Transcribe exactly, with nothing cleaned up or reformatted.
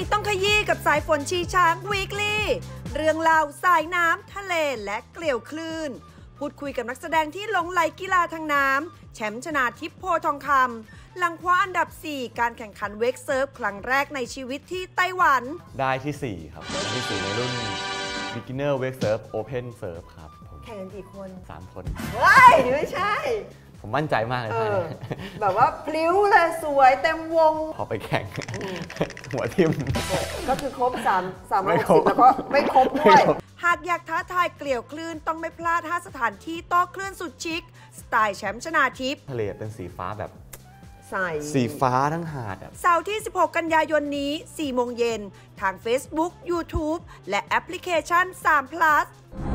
ต้องขยี้กับสายฝนชีช้างวีคลี่เรื่องเล่าสายน้ำทะเลและเกลียวคลื่นพูดคุยกับนักแสดงที่หลงไหลกีฬาทางน้ำแชมป์ชนาทิพย์โพทองคำหลังคว้าอันดับสี่การแข่งขันเวกเซิร์ฟครั้งแรกในชีวิตที่ไต้หวันได้ที่สี่ครับได้ที่สี่ในรุ่น Beginner Wake Surf Open Surf ครับแข่งกันกี่คนสามคนว้ายไม่ใช่ผมมั่นใจมากเลยท่านแบบว่าพลิ้วเลยสวยเต็มวงพอไปแข่งหัวทิ่มก็คือครบสามสามร้อยหกสิบแล้วก็ไม่ครบด้วยหากอยากท้าทายเกลียวคลื่นต้องไม่พลาดห้าสถานที่โต้คลื่นสุดชิคสไตล์แชมป์ชนาทิพย์ทะเลเป็นสีฟ้าแบบใสสีฟ้าทั้งหาดเสาร์ที่สิบหกกันยายนนี้สี่โมงเย็นทาง Facebook YouTube และแอปพลิเคชันสาม พลัส